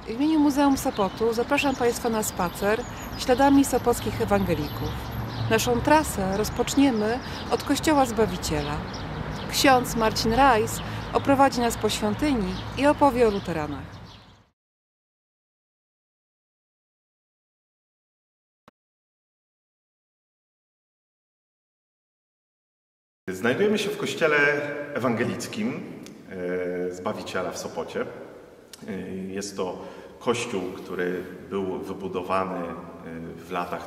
W imieniu Muzeum Sopotu zapraszam Państwa na spacer śladami sopockich ewangelików. Naszą trasę rozpoczniemy od Kościoła Zbawiciela. Ksiądz Marcin Rajs oprowadzi nas po świątyni i opowie o luteranach. Znajdujemy się w kościele ewangelickim Zbawiciela w Sopocie. Jest to kościół, który był wybudowany w latach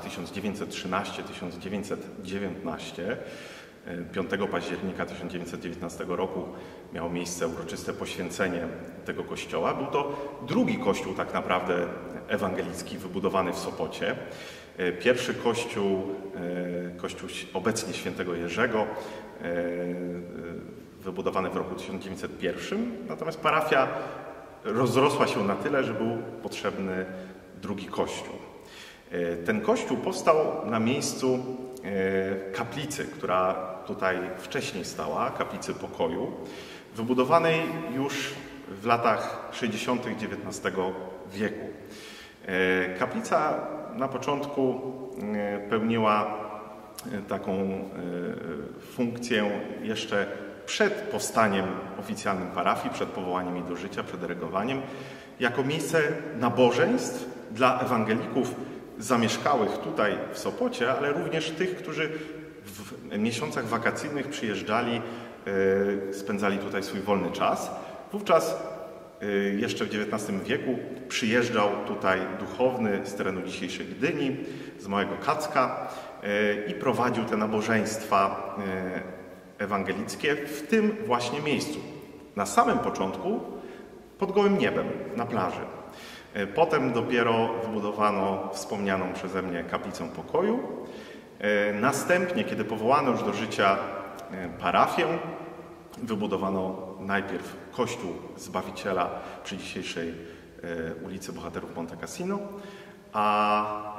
1913-1919. 5 października 1919 roku miało miejsce uroczyste poświęcenie tego kościoła. Był to drugi kościół tak naprawdę ewangelicki wybudowany w Sopocie. Pierwszy kościół obecnie świętego Jerzego, wybudowany w roku 1901, natomiast parafia rozrosła się na tyle, że był potrzebny drugi kościół. Ten kościół powstał na miejscu kaplicy, która tutaj wcześniej stała, kaplicy pokoju, wybudowanej już w latach 60. XIX wieku. Kaplica na początku pełniła taką funkcję jeszcze przed powstaniem oficjalnym parafii, przed powołaniem jej do życia, przed erygowaniem, jako miejsce nabożeństw dla ewangelików zamieszkałych tutaj w Sopocie, ale również tych, którzy w miesiącach wakacyjnych przyjeżdżali, spędzali tutaj swój wolny czas. Wówczas jeszcze w XIX wieku przyjeżdżał tutaj duchowny z terenu dzisiejszej Gdyni, z Małego Kacka i prowadził te nabożeństwa ewangelickie w tym właśnie miejscu. Na samym początku pod gołym niebem, na plaży. Potem dopiero wybudowano wspomnianą przeze mnie kaplicę pokoju. Następnie, kiedy powołano już do życia parafię, wybudowano najpierw Kościół Zbawiciela przy dzisiejszej ulicy Bohaterów Monte Cassino, a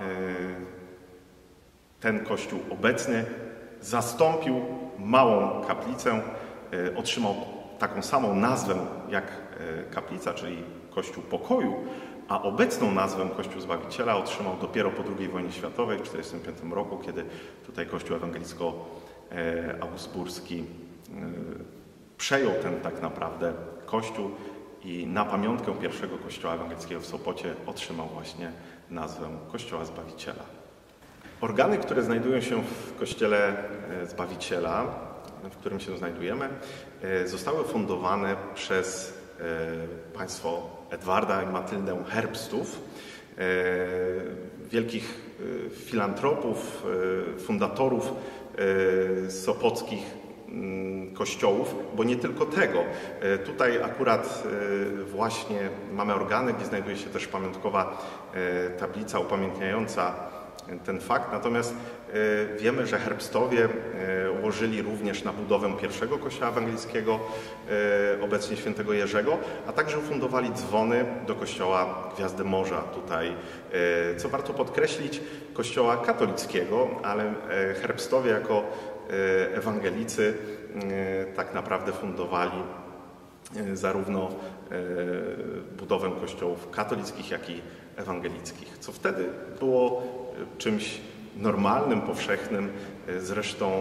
ten kościół obecny zastąpił małą kaplicę, otrzymał taką samą nazwę jak kaplica, czyli Kościół Pokoju, a obecną nazwę Kościół Zbawiciela otrzymał dopiero po II wojnie światowej w 1945 roku, kiedy tutaj Kościół ewangelicko-augsburski przejął ten tak naprawdę kościół i na pamiątkę pierwszego kościoła ewangelickiego w Sopocie otrzymał właśnie nazwę Kościoła Zbawiciela. Organy, które znajdują się w Kościele Zbawiciela, w którym się znajdujemy, zostały fundowane przez państwo Edwarda i Matyldę Herbstów, wielkich filantropów, fundatorów sopockich kościołów, bo nie tylko tego. Tutaj akurat właśnie mamy organy, gdzie znajduje się też pamiątkowa tablica upamiętniająca ten fakt. Natomiast wiemy, że Herbstowie ułożyli również na budowę pierwszego kościoła ewangelickiego, obecnie świętego Jerzego, a także ufundowali dzwony do kościoła Gwiazdy Morza tutaj, co warto podkreślić, kościoła katolickiego, ale Herbstowie jako ewangelicy tak naprawdę fundowali zarówno budowę kościołów katolickich, jak i ewangelickich, co wtedy było czymś normalnym, powszechnym. Zresztą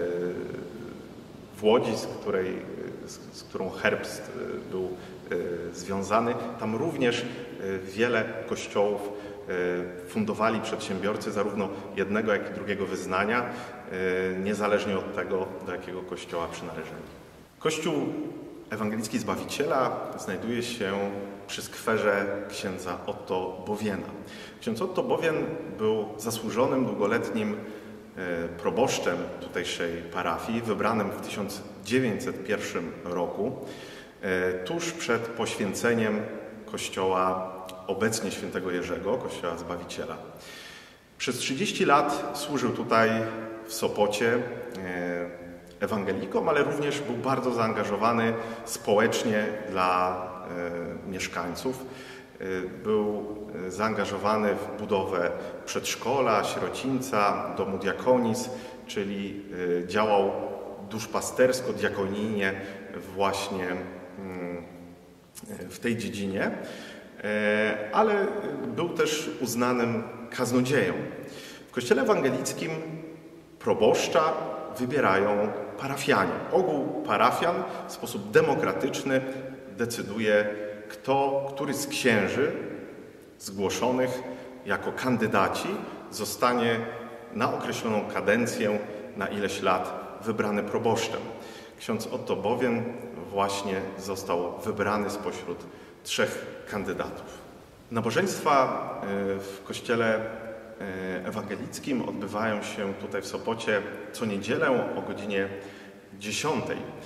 w Łodzi, z którą Herbst był związany, tam również wiele kościołów fundowali przedsiębiorcy zarówno jednego, jak i drugiego wyznania, niezależnie od tego, do jakiego kościoła przynależeli. Kościół Ewangelicki Zbawiciela znajduje się przy skwerze księdza Otto Bowiena. Ksiądz Otto Bowien był zasłużonym, długoletnim proboszczem tutejszej parafii, wybranym w 1901 roku, tuż przed poświęceniem kościoła obecnie świętego Jerzego, kościoła Zbawiciela. Przez 30 lat służył tutaj w Sopocie ewangelikom, ale również był bardzo zaangażowany społecznie dla mieszkańców. Był zaangażowany w budowę przedszkola, sierocińca, domu diakonis, czyli działał duszpastersko, diakonijnie właśnie w tej dziedzinie. ale był też uznanym kaznodzieją. W kościele ewangelickim proboszcza wybierają parafianie. Ogół parafian w sposób demokratyczny decyduje, który z księży zgłoszonych jako kandydaci zostanie na określoną kadencję, na ileś lat wybrany proboszczem. Ksiądz Otto Bowien właśnie został wybrany spośród 3 kandydatów. Nabożeństwa w kościele ewangelickim odbywają się tutaj w Sopocie co niedzielę o godzinie 10.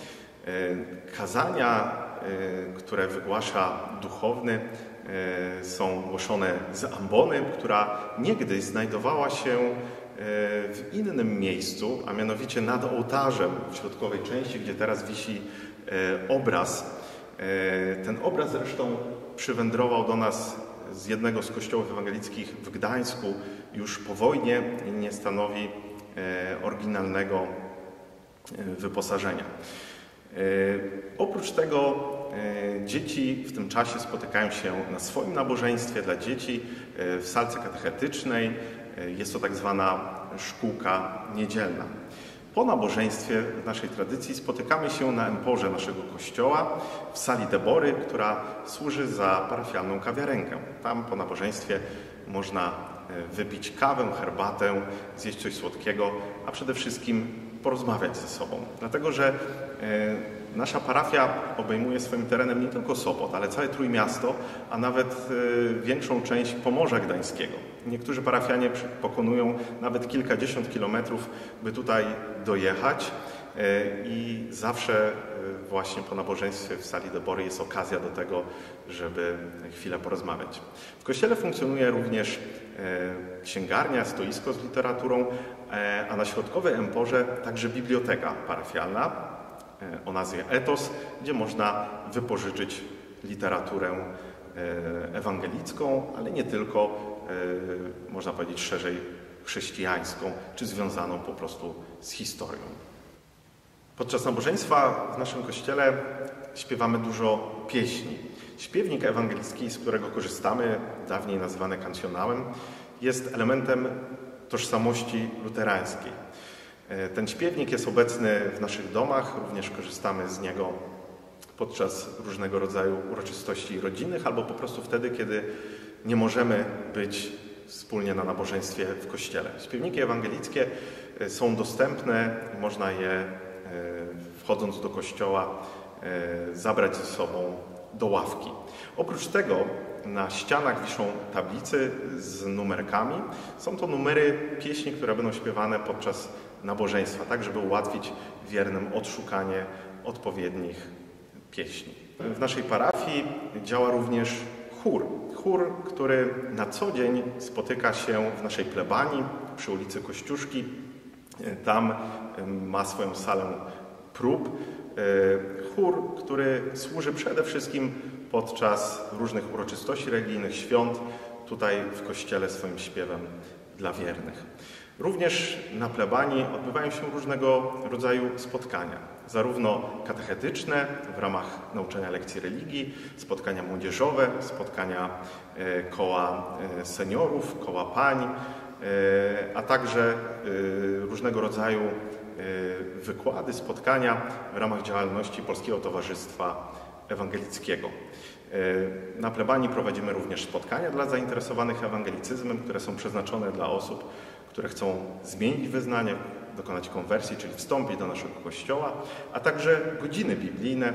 Kazania, które wygłasza duchowny, są głoszone z ambony, która niegdyś znajdowała się w innym miejscu, a mianowicie nad ołtarzem w środkowej części, gdzie teraz wisi obraz. Ten obraz zresztą przywędrował do nas z jednego z kościołów ewangelickich w Gdańsku już po wojnie i nie stanowi oryginalnego wyposażenia. Oprócz tego dzieci w tym czasie spotykają się na swoim nabożeństwie dla dzieci w salce katechetycznej. Jest to tak zwana szkółka niedzielna. Po nabożeństwie w naszej tradycji spotykamy się na emporze naszego kościoła w sali Debory, która służy za parafialną kawiarenkę. Tam po nabożeństwie można wypić kawę, herbatę, zjeść coś słodkiego, a przede wszystkim porozmawiać ze sobą. Dlatego, że nasza parafia obejmuje swoim terenem nie tylko Sopot, ale całe Trójmiasto, a nawet większą część Pomorza Gdańskiego. Niektórzy parafianie pokonują nawet kilkadziesiąt kilometrów, by tutaj dojechać i zawsze właśnie po nabożeństwie w sali Debory jest okazja do tego, żeby chwilę porozmawiać. W kościele funkcjonuje również księgarnia, stoisko z literaturą, a na środkowej emporze także biblioteka parafialna o nazwie Etos, gdzie można wypożyczyć literaturę ewangelicką, ale nie tylko, można powiedzieć szerzej chrześcijańską, czy związaną po prostu z historią. Podczas nabożeństwa w naszym kościele śpiewamy dużo pieśni. Śpiewnik ewangelicki, z którego korzystamy, dawniej nazywany kancjonałem, jest elementem tożsamości luterańskiej. Ten śpiewnik jest obecny w naszych domach, również korzystamy z niego podczas różnego rodzaju uroczystości rodzinnych albo po prostu wtedy, kiedy nie możemy być wspólnie na nabożeństwie w kościele. Śpiewniki ewangelickie są dostępne, można je wchodząc do kościoła zabrać ze sobą do ławki. Oprócz tego na ścianach wiszą tablice z numerkami. Są to numery pieśni, które będą śpiewane podczas nabożeństwa, tak żeby ułatwić wiernym odszukanie odpowiednich pieśni. W naszej parafii działa również chór. Chór, który na co dzień spotyka się w naszej plebanii przy ulicy Kościuszki. Tam ma swoją salę prób. Chór, który służy przede wszystkim podczas różnych uroczystości religijnych, świąt, tutaj w kościele swoim śpiewem dla wiernych. Również na plebanii odbywają się różnego rodzaju spotkania, zarówno katechetyczne w ramach nauczania lekcji religii, spotkania młodzieżowe, spotkania koła seniorów, koła pań, a także różnego rodzaju wykłady, spotkania w ramach działalności Polskiego Towarzystwa Ewangelickiego. Na plebanii prowadzimy również spotkania dla zainteresowanych ewangelicyzmem, które są przeznaczone dla osób, które chcą zmienić wyznanie, dokonać konwersji, czyli wstąpić do naszego kościoła, a także godziny biblijne,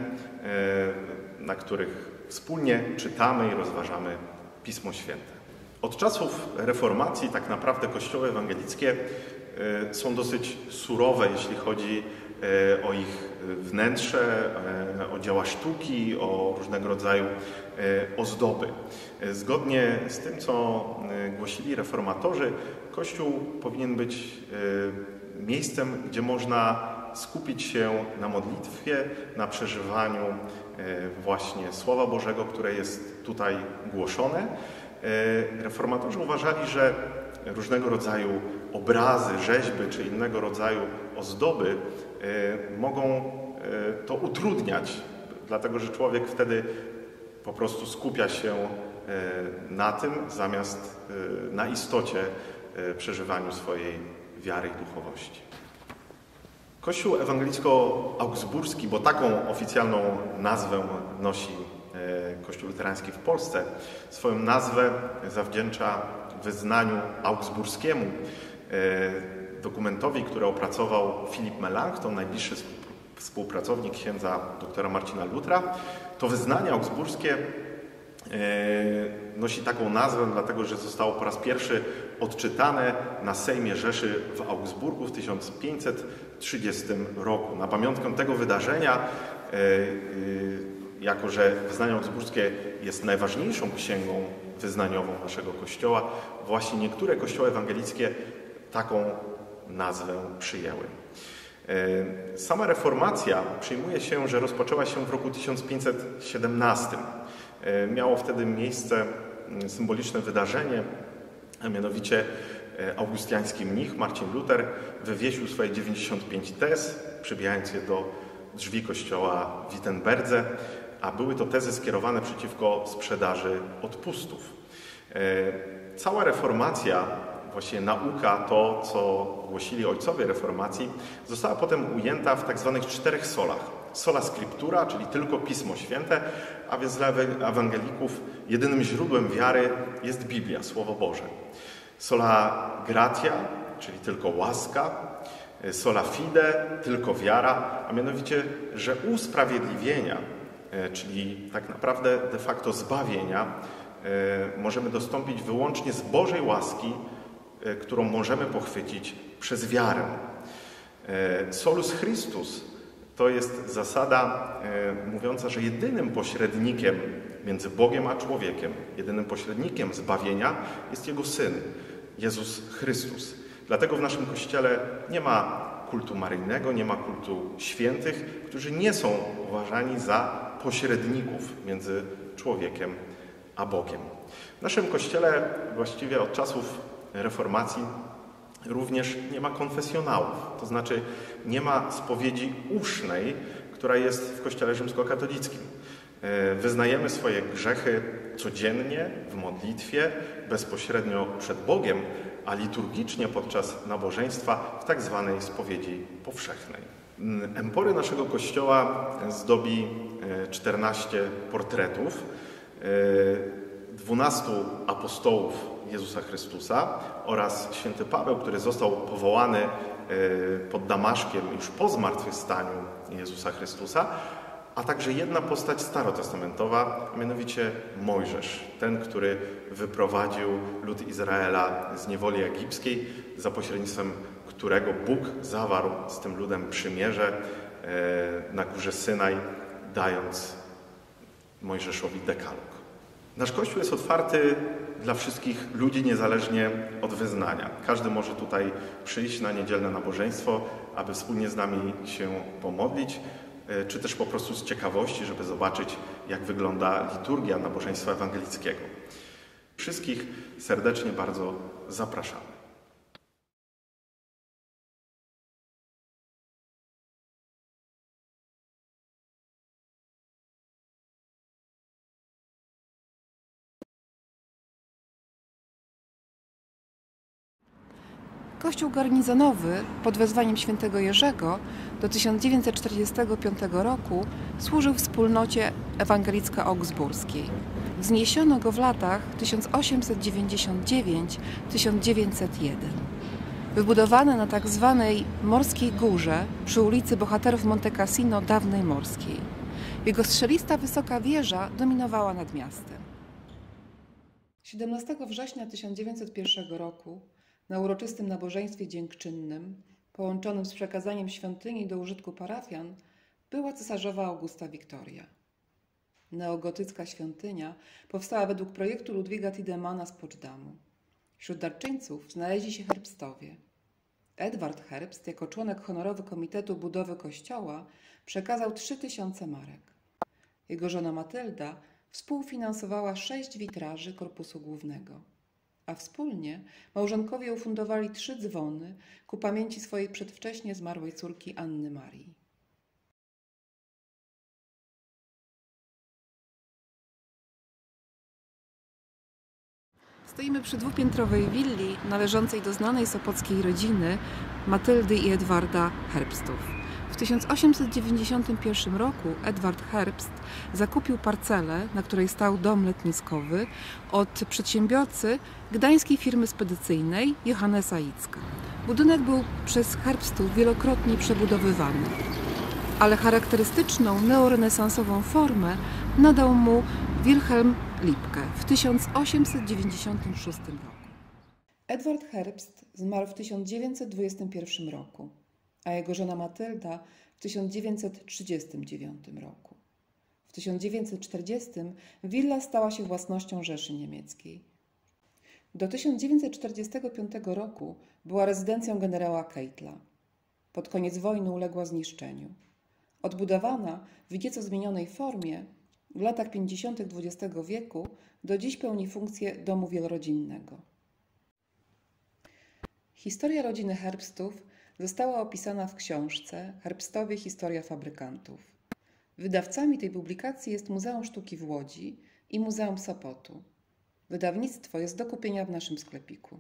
na których wspólnie czytamy i rozważamy Pismo Święte. Od czasów reformacji tak naprawdę kościoły ewangelickie są dosyć surowe, jeśli chodzi o ich wnętrze, o dzieła sztuki, o różnego rodzaju ozdoby. Zgodnie z tym, co głosili reformatorzy, Kościół powinien być miejscem, gdzie można skupić się na modlitwie, na przeżywaniu właśnie Słowa Bożego, które jest tutaj głoszone. Reformatorzy uważali, że różnego rodzaju obrazy, rzeźby czy innego rodzaju ozdoby mogą to utrudniać, dlatego że człowiek wtedy po prostu skupia się na tym, zamiast na istocie przeżywaniu swojej wiary i duchowości. Kościół ewangelicko-augsburski, bo taką oficjalną nazwę nosi Kościół luterański w Polsce, swoją nazwę zawdzięcza wyznaniu augsburskiemu, dokumentowi, który opracował Philipp Melanchthon, najbliższy współpracownik księdza doktora Marcina Lutra. To wyznanie augsburskie nosi taką nazwę, dlatego że zostało po raz pierwszy odczytane na Sejmie Rzeszy w Augsburgu w 1530 roku. Na pamiątkę tego wydarzenia, jako że wyznanie augsburskie jest najważniejszą księgą wyznaniową naszego Kościoła, właśnie niektóre kościoły ewangelickie taką nazwę przyjęły. Sama reformacja przyjmuje się, że rozpoczęła się w roku 1517. Miało wtedy miejsce symboliczne wydarzenie, a mianowicie augustiański mnich Marcin Luther wywiesił swoje 95 tez, przybijając je do drzwi kościoła w Wittenberdze, a były to tezy skierowane przeciwko sprzedaży odpustów. Cała reformacja, właściwie nauka, to co głosili ojcowie reformacji, została potem ujęta w tak zwanych 4 solach. Sola scriptura, czyli tylko Pismo Święte, a więc dla ewangelików jedynym źródłem wiary jest Biblia, Słowo Boże. Sola gratia, czyli tylko łaska. Sola fide, tylko wiara, a mianowicie, że usprawiedliwienia, czyli tak naprawdę de facto zbawienia, możemy dostąpić wyłącznie z Bożej łaski, którą możemy pochwycić przez wiarę. Solus Christus to jest zasada mówiąca, że jedynym pośrednikiem między Bogiem a człowiekiem, jedynym pośrednikiem zbawienia jest Jego Syn, Jezus Chrystus. Dlatego w naszym Kościele nie ma kultu maryjnego, nie ma kultu świętych, którzy nie są uważani za pośredników między człowiekiem a Bogiem. W naszym Kościele właściwie od czasów reformacji również nie ma konfesjonałów, to znaczy nie ma spowiedzi usznej, która jest w Kościele rzymskokatolickim. Wyznajemy swoje grzechy codziennie w modlitwie, bezpośrednio przed Bogiem, a liturgicznie podczas nabożeństwa w tak zwanej spowiedzi powszechnej. Empory naszego Kościoła zdobi 14 portretów 12 apostołów Jezusa Chrystusa oraz święty Paweł, który został powołany pod Damaszkiem już po zmartwychwstaniu Jezusa Chrystusa, a także jedna postać starotestamentowa, a mianowicie Mojżesz, ten, który wyprowadził lud Izraela z niewoli egipskiej, za pośrednictwem którego Bóg zawarł z tym ludem przymierze na górze Synaj, dając Mojżeszowi dekalog. Nasz Kościół jest otwarty dla wszystkich ludzi, niezależnie od wyznania. Każdy może tutaj przyjść na niedzielne nabożeństwo, aby wspólnie z nami się pomodlić, czy też po prostu z ciekawości, żeby zobaczyć, jak wygląda liturgia nabożeństwa ewangelickiego. Wszystkich serdecznie bardzo zapraszamy. Kościół garnizonowy pod wezwaniem świętego Jerzego do 1945 roku służył wspólnocie ewangelicko-augsburskiej. Wzniesiono go w latach 1899-1901. Wybudowany na tak zwanej Morskiej Górze przy ulicy Bohaterów Monte Cassino dawnej Morskiej. Jego strzelista wysoka wieża dominowała nad miastem. 17 września 1901 roku na uroczystym nabożeństwie dziękczynnym, połączonym z przekazaniem świątyni do użytku parafian, była cesarzowa Augusta Wiktoria. Neogotycka świątynia powstała według projektu Ludwiga Tiedemana z Poczdamу. Wśród darczyńców znaleźli się Herbstowie. Edward Herbst, jako członek honorowy Komitetu Budowy Kościoła, przekazał 3000 marek. Jego żona Matylda współfinansowała 6 witraży korpusu głównego. A wspólnie małżonkowie ufundowali 3 dzwony ku pamięci swojej przedwcześnie zmarłej córki Anny Marii. Stoimy przy dwupiętrowej willi należącej do znanej sopockiej rodziny Matyldy i Edwarda Herbstów. W 1891 roku Edward Herbst zakupił parcelę, na której stał dom letniskowy, od przedsiębiorcy gdańskiej firmy spedycyjnej Johannesa Icka. Budynek był przez Herbstów wielokrotnie przebudowywany, ale charakterystyczną neorenesansową formę nadał mu Wilhelm Lipke w 1896 roku. Edward Herbst zmarł w 1921 roku, a jego żona Matylda w 1939 roku. W 1940 willa stała się własnością Rzeszy Niemieckiej. Do 1945 roku była rezydencją generała Keitla. Pod koniec wojny uległa zniszczeniu. Odbudowana w nieco zmienionej formie, w latach 50. XX wieku do dziś pełni funkcję domu wielorodzinnego. Historia rodziny Herbstów została opisana w książce Herbstowie Historia fabrykantów. Wydawcami tej publikacji jest Muzeum Sztuki w Łodzi i Muzeum Sopotu. Wydawnictwo jest do kupienia w naszym sklepiku.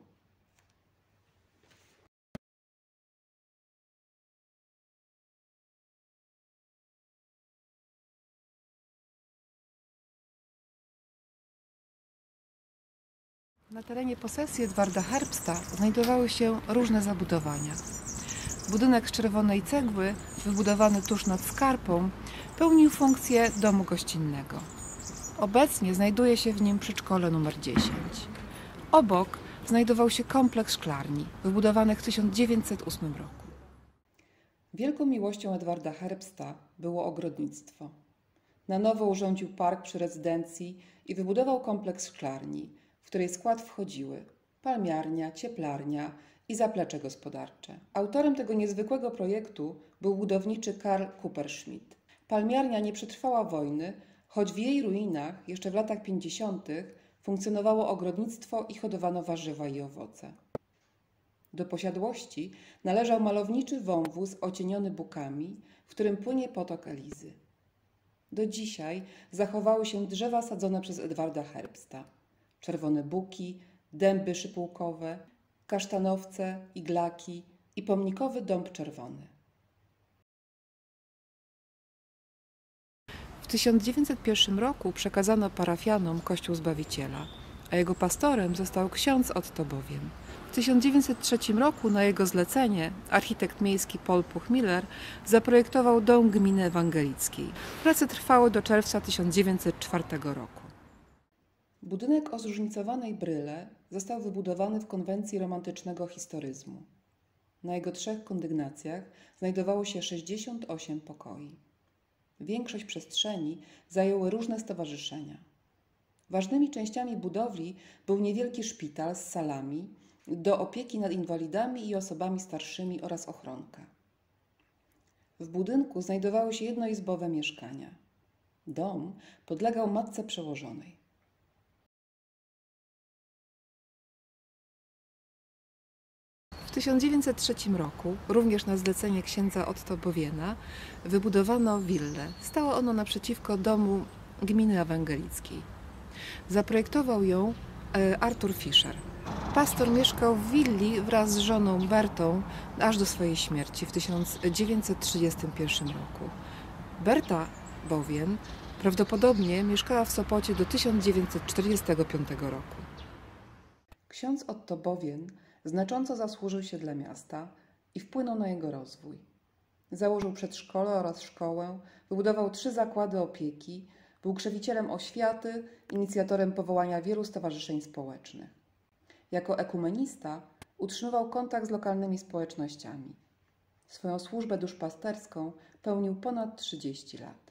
Na terenie posesji Edwarda Herbsta znajdowały się różne zabudowania. Budynek z czerwonej cegły, wybudowany tuż nad skarpą, pełnił funkcję domu gościnnego. Obecnie znajduje się w nim przedszkole nr 10. Obok znajdował się kompleks szklarni, wybudowany w 1908 roku. Wielką miłością Edwarda Herbsta było ogrodnictwo. Na nowo urządził park przy rezydencji i wybudował kompleks szklarni, w której skład wchodziły palmiarnia, cieplarnia i zaplecze gospodarcze. Autorem tego niezwykłego projektu był budowniczy Karl Kupperschmidt. Palmiarnia nie przetrwała wojny, choć w jej ruinach jeszcze w latach 50. funkcjonowało ogrodnictwo i hodowano warzywa i owoce. Do posiadłości należał malowniczy wąwóz ocieniony bukami, w którym płynie potok Elizy. Do dzisiaj zachowały się drzewa sadzone przez Edwarda Herbsta. Czerwone buki, dęby szypułkowe, kasztanowce, iglaki i pomnikowy dąb czerwony. W 1901 roku przekazano parafianom Kościół Zbawiciela, a jego pastorem został ksiądz Otto Bowiem. W 1903 roku na jego zlecenie architekt miejski Paul Puchmiller zaprojektował dom gminy ewangelickiej. Prace trwały do czerwca 1904 roku. Budynek o zróżnicowanej bryle został wybudowany w konwencji romantycznego historyzmu. Na jego 3 kondygnacjach znajdowało się 68 pokoi. Większość przestrzeni zajęły różne stowarzyszenia. Ważnymi częściami budowli był niewielki szpital z salami do opieki nad inwalidami i osobami starszymi oraz ochronka. W budynku znajdowały się jednoizbowe mieszkania. Dom podlegał matce przełożonej. W 1903 roku, również na zlecenie księdza Otto Bowiena, wybudowano willę. Stało ono naprzeciwko domu gminy ewangelickiej. Zaprojektował ją Arthur Fischer. Pastor mieszkał w willi wraz z żoną Bertą aż do swojej śmierci w 1931 roku. Berta bowiem prawdopodobnie mieszkała w Sopocie do 1945 roku. Ksiądz Otto Bowien znacząco zasłużył się dla miasta i wpłynął na jego rozwój. Założył przedszkole oraz szkołę, wybudował 3 zakłady opieki, był krzewicielem oświaty, inicjatorem powołania wielu stowarzyszeń społecznych. Jako ekumenista utrzymywał kontakt z lokalnymi społecznościami. Swoją służbę duszpasterską pełnił ponad 30 lat.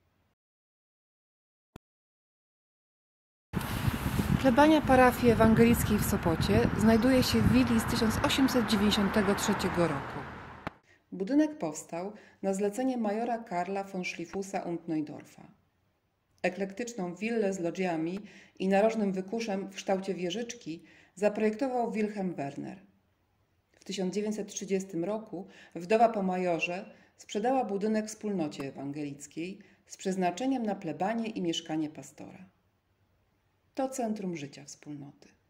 Plebania parafii ewangelickiej w Sopocie znajduje się w willi z 1893 roku. Budynek powstał na zlecenie majora Karla von Schliefusa und Neudorfa. Eklektyczną willę z lodżiami i narożnym wykuszem w kształcie wieżyczki zaprojektował Wilhelm Werner. W 1930 roku wdowa po majorze sprzedała budynek wspólnocie ewangelickiej z przeznaczeniem na plebanię i mieszkanie pastora. To centrum życia wspólnoty.